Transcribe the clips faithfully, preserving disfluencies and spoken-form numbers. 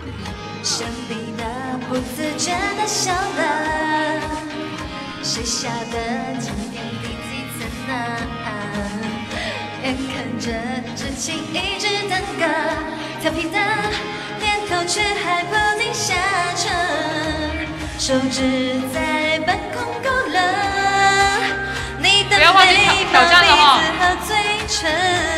生逼的不自觉的笑了，谁下的几点第几层呢？眼看着这情一直耽搁，调皮的念头却还不停下沉，手指在半空勾勒你的眉毛、鼻子和嘴唇，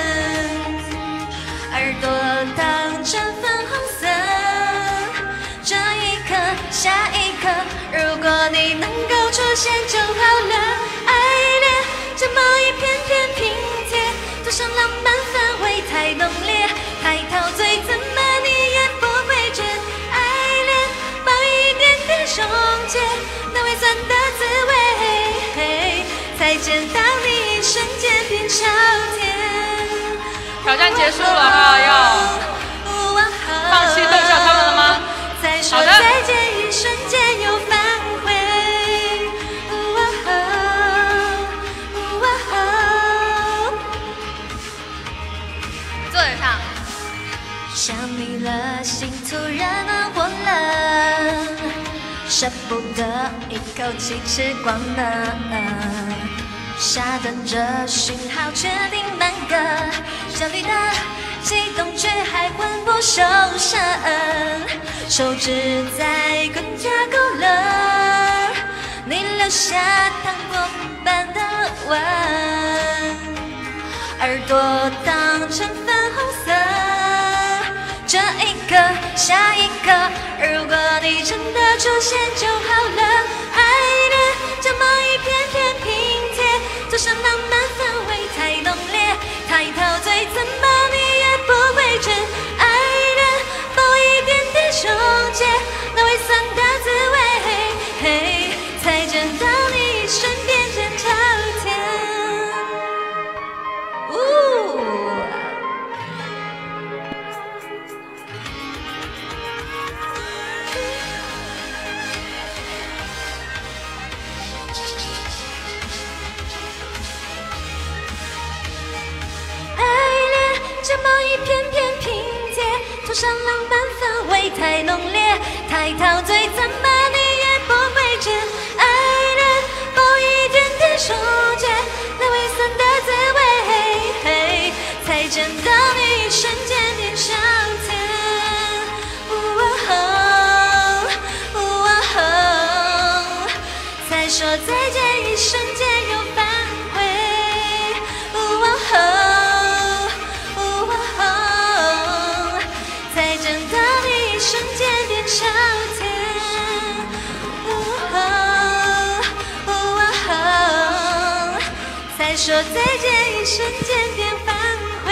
耳朵当成粉红色。这一刻，下一刻，如果你能够出现就好了。爱恋这么一片片拼贴，多少浪漫氛围太浓烈，太陶醉，怎么你也不会觉？爱恋抱一点点溶解，那微酸的滋味，才见到你一瞬间变超甜。 挑战结束了哈，要放弃逗笑他们了吗？好的。 再见一瞬间又返回。 坐着唱。 想你了，心突然暖和了，舍不得一口气吃光了。傻等着讯号确定满格，焦虑的激动却还魂不守舍，手指在更加勾勒你留下糖果般的吻，耳朵当成粉红色。这一刻，下一刻，如果你真的出现就好了。爱恋这么一片片拼贴，多少浪漫氛围太浓烈，太陶醉，怎么你也不会觉？爱恋抱一点点溶解，那微酸的滋味，才见到你一瞬变成超甜。这么一片片拼贴，涂上浪漫氛围太浓烈，太陶醉，怎么你也不会觉？爱恋抱一点点溶解，那微酸的滋味，才见到你一瞬间变超甜。才说再见，一瞬间又返回。瞬间变超甜，才说再见，一瞬间变返回。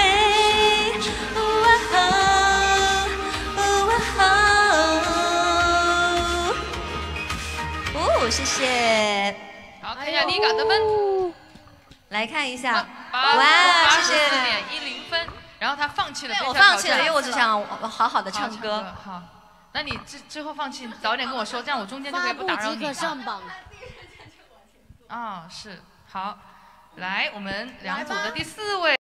哦，谢谢。 好，看一下妮嘎得分。 来看一下， 哇，谢谢。四点一零分。然后他放弃了， 我放弃了，因为我只想好好的唱歌。 好，那你之之后放弃，早点跟我说，这样我中间就可以不打扰你。 上榜。 啊，是好，来，我们两组的第四位。